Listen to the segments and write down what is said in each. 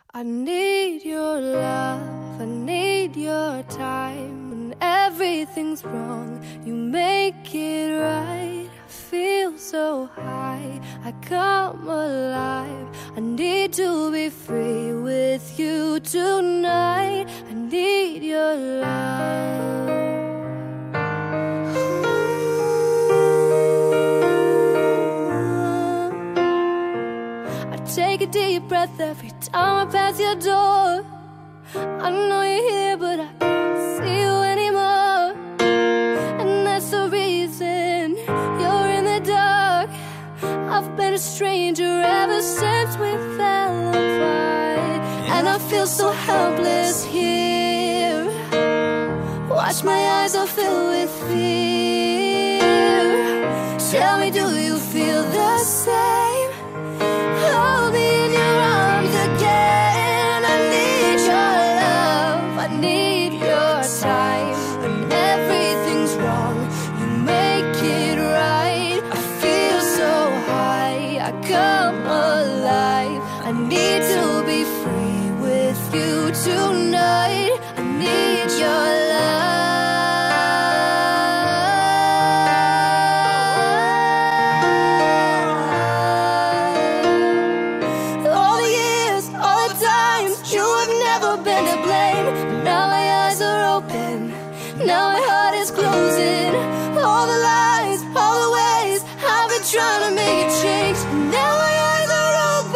I need your love, I need your time. When everything's wrong, you make it right. I feel so high, I come alive. I need to be free with you tonight. I need your love. Take a deep breath every time I pass your door. I know you're here, but I can't see you anymore. And that's the reason you're in the dark. I've been a stranger ever since we fell apart. And I feel so helpless here. Watch my eyes are filled with fear. Tell me, do you feel the same? Hold me in your arms again. I need your love, I need your time. When everything's wrong, you make it right. I feel so high, I come alive. I need to be free with you tonight. I need your love. Been to blame, but now my eyes are open. Now my heart is closing. All the lies, all the ways I've been trying to make it change. Now my eyes are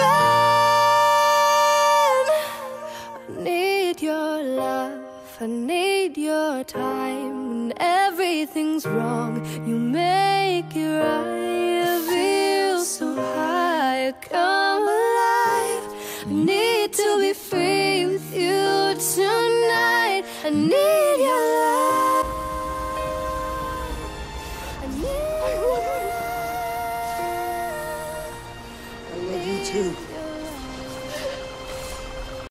open. I need your love, I need your time. When everything's wrong, you make it right. I feel so high, I come alive. I need to be free with you tonight. I need your love. I need your love. I love you too.